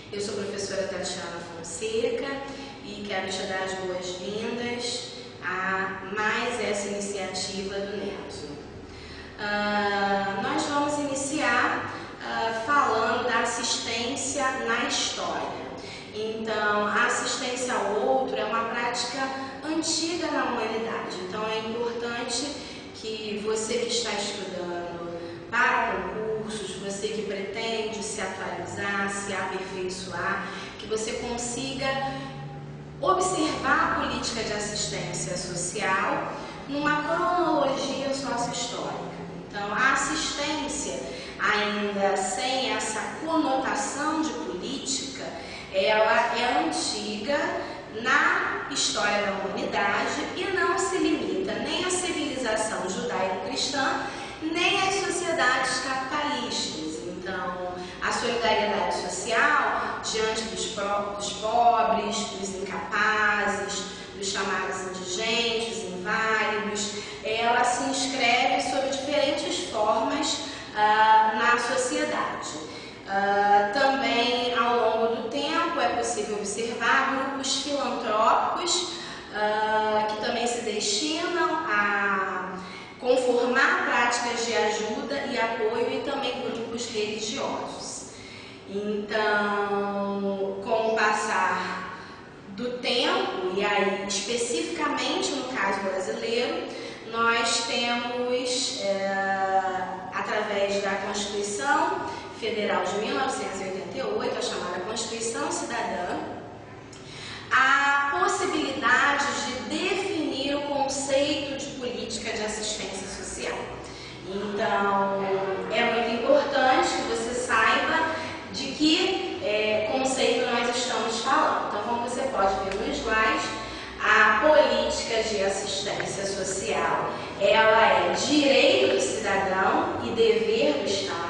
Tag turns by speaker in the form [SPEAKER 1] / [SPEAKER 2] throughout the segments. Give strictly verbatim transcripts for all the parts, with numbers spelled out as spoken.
[SPEAKER 1] Eu sou a professora Tatiana Fonseca e quero te dar as boas-vindas a mais essa iniciativa do Neto. Uh, nós vamos iniciar uh, falando da assistência na história. Então, a assistência ao outro é uma prática antiga na humanidade. Então, é importante que você que está estudando para concursos, você que pretende se atualizar, se aperfeiçoar, que você consiga observar a política de assistência social numa cronologia sócio-histórica. Então, a assistência, ainda sem essa conotação de política, ela é antiga na história da humanidade e não se limita nem à civilização judaico-cristã, nem às sociedades capitalistas. Então, a solidariedade social diante dos, dos pobres, dos incapazes, dos chamados indigentes, inválidos, ela se inscreve sob diferentes formas ah, na sociedade. Uh, também, ao longo do tempo, é possível observar grupos filantrópicos uh, que também se destinam a conformar práticas de ajuda e apoio, e também grupos religiosos. Então, com o passar do tempo, e aí especificamente no caso brasileiro, nós temos, é, através da Constituição Federal de mil novecentos e oitenta e oito, a chamada Constituição Cidadã, a possibilidade de definir o conceito de política de assistência social. Então, é muito importante que você saiba de que é, conceito nós estamos falando. Então, como você pode ver no slide, a política de assistência social, ela é direito do cidadão e dever do Estado.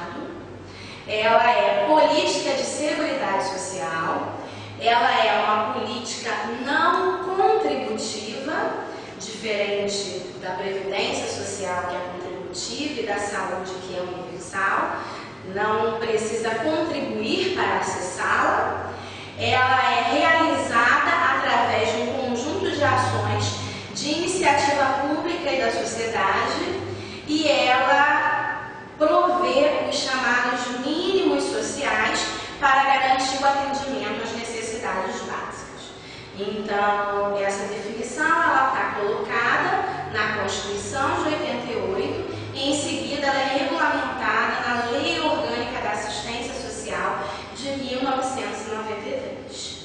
[SPEAKER 1] Ela é política de seguridade social, ela é uma política não contributiva, diferente da previdência social, que é contributiva, e da saúde, que é universal, não precisa contribuir para acessá-la. Ela é realizada através de um conjunto de ações de iniciativa pública e da sociedade, e ela prover os chamados mínimos sociais para garantir o atendimento às necessidades básicas. Então, essa definição ela está colocada na Constituição de oitenta e oito e, em seguida, ela é regulamentada na Lei Orgânica da Assistência Social de mil novecentos e noventa e três.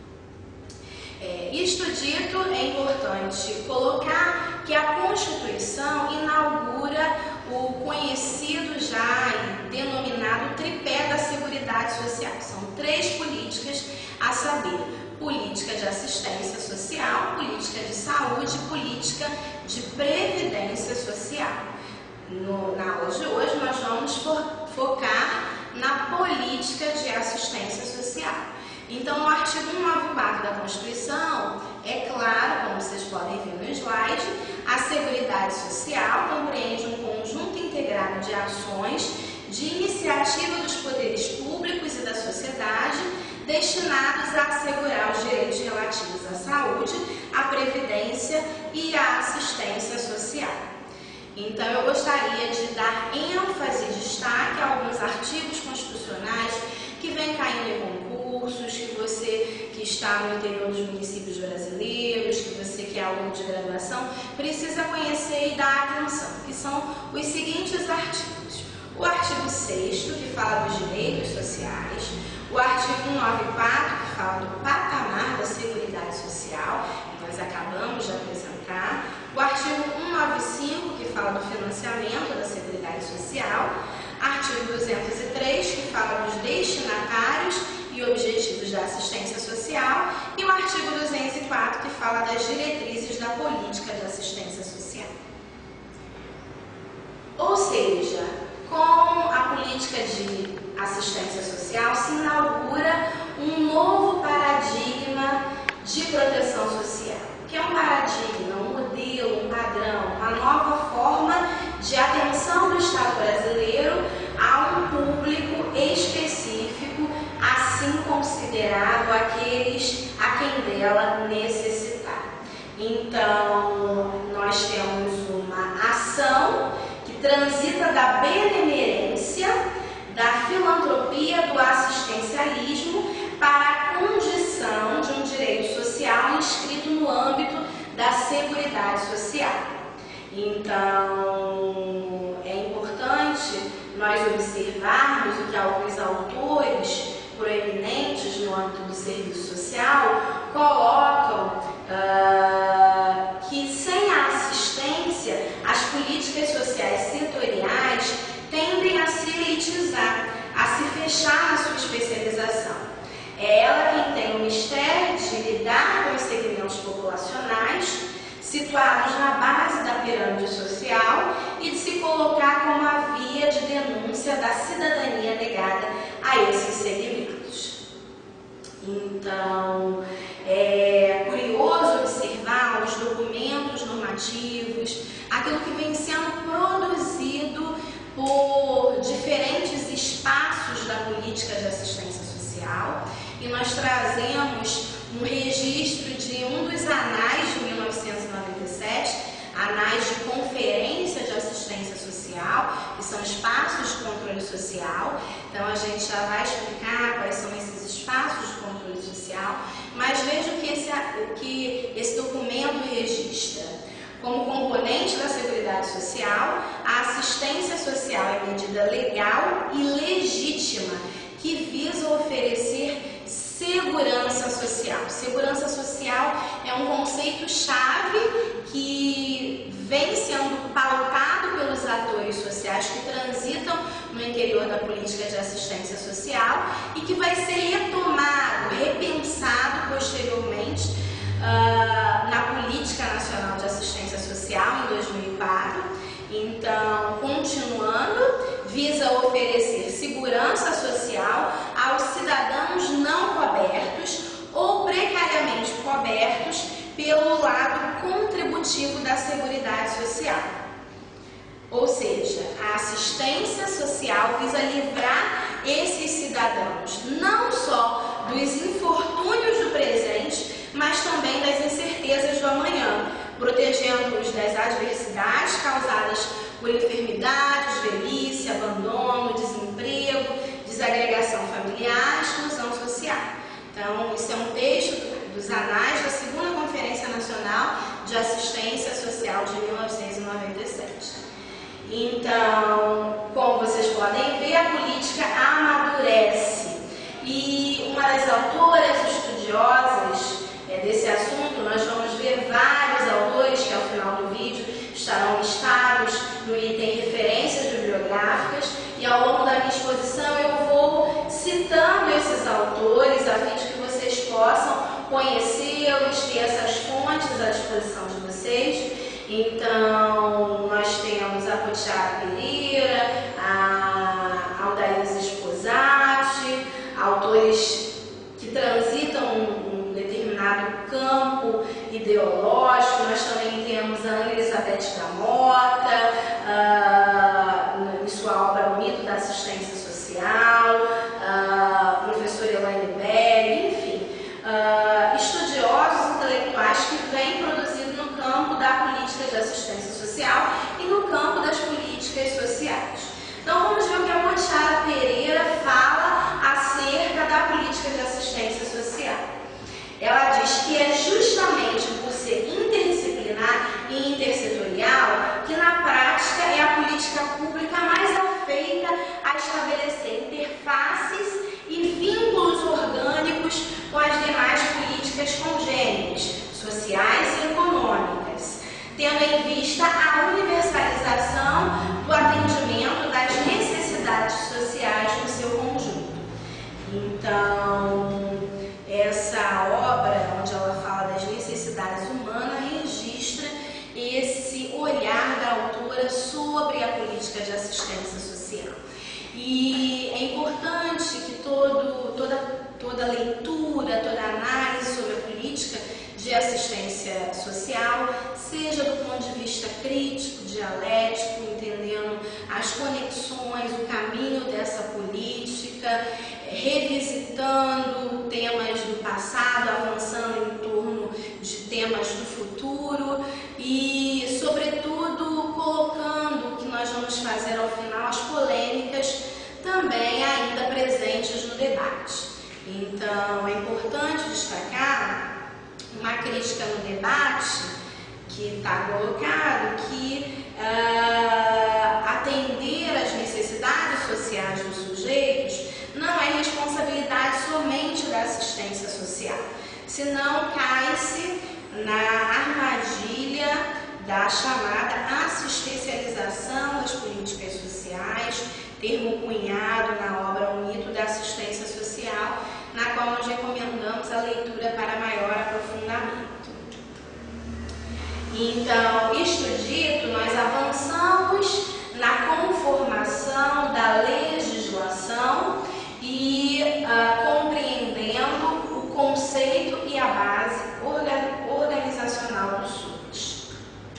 [SPEAKER 1] É, isto dito, é importante colocar que a Constituição inaugura o conhecido já e denominado tripé da Seguridade Social. São três políticas a saber: política de assistência social, política de saúde e política de previdência social. No, na aula de hoje nós vamos fo focar na política de assistência social. Então, no artigo cento e noventa e quatro da Constituição, é claro, como vocês podem ver no slide, a Seguridade Social compreende um conjunto integrado de ações de iniciativa dos poderes públicos e da sociedade destinados a assegurar os direitos relativos à saúde, à previdência e à assistência social. Então, eu gostaria de dar ênfase e destaque a alguns artigos constitucionais que vêm caindo em concursos, que você que está no interior dos municípios brasileiros, que você que é aluno de graduação, precisa conhecer e dar atenção, que são os seguintes artigos. O artigo sexto, que fala dos direitos sociais, o artigo cento e noventa e quatro, que fala do patamar da Seguridade Social, que nós acabamos de apresentar, o artigo cento e noventa e cinco, que fala do financiamento da Seguridade Social, artigo duzentos e três, que fala dos destinatários e objetivos da assistência social, e o artigo duzentos e quatro, que fala das diretrizes da política de assistência social. Ou seja, com a política de assistência social se inaugura um novo paradigma de proteção social, que é um paradigma, um modelo, um padrão, uma nova forma de atenção do Estado brasileiro a um público específico, assim como considerado aqueles a quem dela necessitar. Então, nós temos uma ação que transita da benemerência, da filantropia, do assistencialismo para a condição de um direito social inscrito no âmbito da Seguridade Social. Então, é importante nós observarmos o que alguns autores proeminentes no âmbito do serviço social colocam uh, que sem a assistência, as políticas sociais setoriais tendem a se elitizar, a se fechar na sua especialização. É ela quem tem o mistério de lidar com os segmentos populacionais situados na base da pirâmide social e de se colocar como a via de denúncia da cidadania negada a esses segmentos. Então, é curioso observar os documentos normativos, aquilo que vem sendo produzido por diferentes espaços da política de assistência social, e nós trazemos um registro de um dos anais de mil novecentos e noventa e sete, anais de conferência de assistência social, que são espaços de controle social. Então a gente já vai explicar quais são esses espaços de controle social, mas veja o que esse, o que esse documento registra. Como componente da Seguridade Social, a assistência social é medida legal e legítima que visa oferecer segurança social. Segurança social é um conceito-chave que vem sendo pautado pelos atores sociais que transitam no interior da política de assistência social e que vai ser retomado, repensado posteriormente uh, na Política Nacional de Assistência Social em dois mil e quatro. Então, continuando, visa oferecer segurança social aos cidadãos não cobertos ou precariamente cobertos pelo lado contributivo da Seguridade Social. Ou seja, a assistência social visa livrar esses cidadãos não só dos infortúnios do presente, mas também das incertezas do amanhã, protegendo-os das adversidades causadas por enfermidades, velhice, abandono, desemprego, desagregação familiar, exclusão social. Então, isso é um texto dos anais da segunda Conferência Nacional de Assistência Social de mil novecentos e noventa e sete. Então, como vocês podem ver, a política amadurece. E uma das autoras estudiosas é, desse assunto, nós vamos ver vários autores que ao final do vídeo estarão listados no item referências bibliográficas, e ao longo da minha exposição eu vou citando esses autores a fim de que vocês possam conhecê-los, ter essas fontes à disposição de vocês. Então, nós temos a Potiara Pereira, a Aldaísa Sposati, autores que transitam um, um determinado campo ideológico. Nós também temos a Ana Elizabeth da Mota, uh, em sua obra O Mito da Assistência Social, uh, professora Elaine Belli, enfim, uh, estudiosos intelectuais que vêm produzindo no campo da política de assistência social e no campo das políticas sociais. Então vamos ver o que a Potiara Pereira fala acerca da política de assistência social. Ela diz que é justamente por ser interdisciplinar e intersetorial que na prática é a política pública mais afeita a estabelecer interfaces e vínculos orgânicos com as demais políticas congêneres, sociais e econômicas, tendo em vista a universalização do atendimento das necessidades sociais no seu conjunto. Então, essa obra, onde ela fala das necessidades humanas, registra esse olhar da autora sobre a política de assistência social. E é importante que todo, toda, toda leitura, toda análise sobre a política de assistência social seja do ponto de vista crítico, dialético, entendendo as conexões, o caminho dessa política, revisitando temas do passado, avançando em torno de temas do futuro e, sobretudo, colocando o que nós vamos fazer ao final, as polêmicas também ainda presentes no debate. Então, é importante destacar uma crítica no debate que está colocado que uh, atender às necessidades sociais dos sujeitos não é responsabilidade somente da assistência social, senão cai-se na armadilha da chamada assistencialização das políticas sociais, termo cunhado na obra O Mito da Assistência Social, na qual nós recomendamos a leitura para maior aprofundamento. Então, isto dito, nós avançamos na conformação da legislação e uh, compreendendo o conceito e a base organizacional do S U S.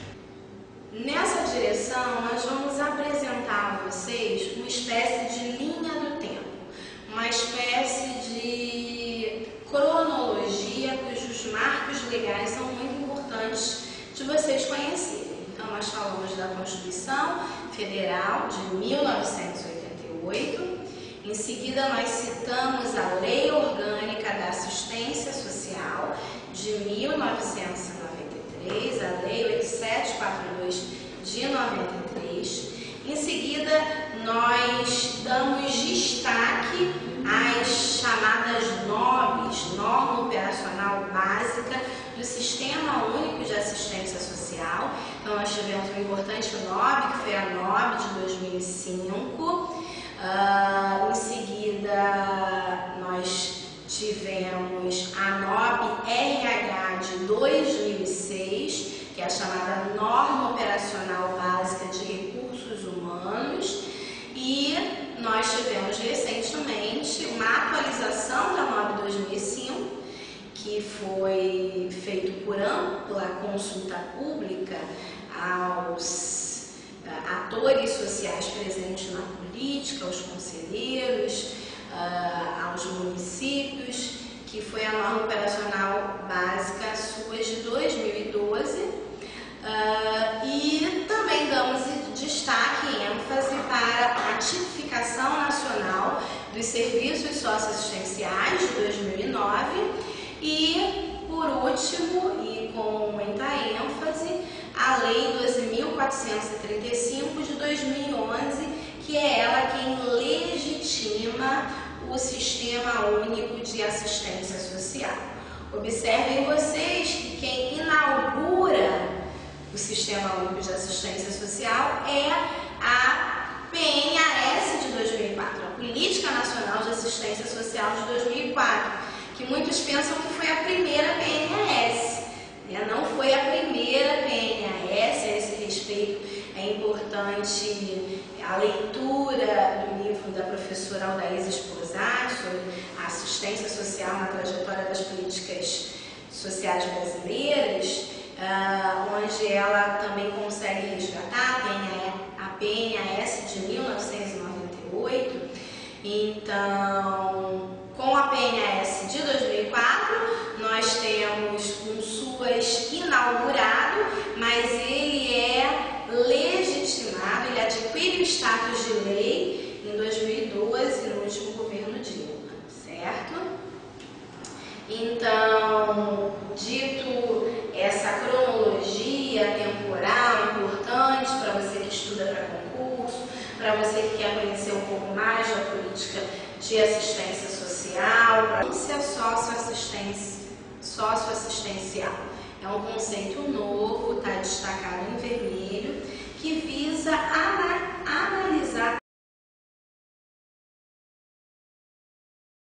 [SPEAKER 1] Nessa direção, nós vamos apresentar a vocês uma espécie de linha do tempo, uma espécie de cronologia cujos marcos legais são muito importantes de vocês conhecerem. Então, nós falamos da Constituição Federal de mil novecentos e oitenta e oito, em seguida nós citamos a Lei Orgânica da Assistência Social de mil novecentos e noventa e três, a Lei oito mil setecentos e quarenta e dois de noventa e três. Em seguida, nós damos destaque às chamadas N O Bs, Norma Operacional Básica do Sistema Único de Assistência Social. Então, nós tivemos uma importante N O B, que foi a N O B de dois mil e cinco. Uh, em seguida, nós tivemos a N O B R H de dois mil e seis, que é a chamada Norma Operacional Básica de Recursos Humanos. E nós tivemos recentemente uma atualização da N O B dois mil e cinco, que foi feito por ampla consulta pública aos uh, atores sociais presentes na política, aos conselheiros, uh, aos municípios, que foi a Norma Operacional Básica S U A S de dois mil e doze. Uh, e também damos destaque e ênfase para a Tipificação Nacional dos Serviços Socioassistenciais de dois mil e nove e, por último, e com muita ênfase, a Lei doze mil quatrocentos e trinta e cinco de dois mil e onze, que é ela quem legitima o Sistema Único de Assistência Social. Observem vocês que quem inaugura o Sistema Único de Assistência Social é a P N A S de dois mil e quatro, a Política Nacional de Assistência Social de dois mil e quatro, que muitos pensam que foi a primeira P N A S. Não foi a primeira P N A S. A esse respeito é importante a leitura do livro da professora Aldaísa Sposati sobre a assistência social na trajetória das políticas sociais brasileiras, Uh, onde ela também consegue resgatar a P N A S de mil novecentos e noventa e oito. Então, com a P N A S de dois mil e quatro, nós temos um S U A S inaugurado, mas ele é legitimado, ele adquire o status de lei em dois mil e doze, no último governo Dilma, certo? Então, dito essa cronologia temporal importante para você que estuda para concurso, para você que quer conhecer um pouco mais da política de assistência social, para ser socioassistência, socioassistencial. É um conceito novo, está destacado em vermelho.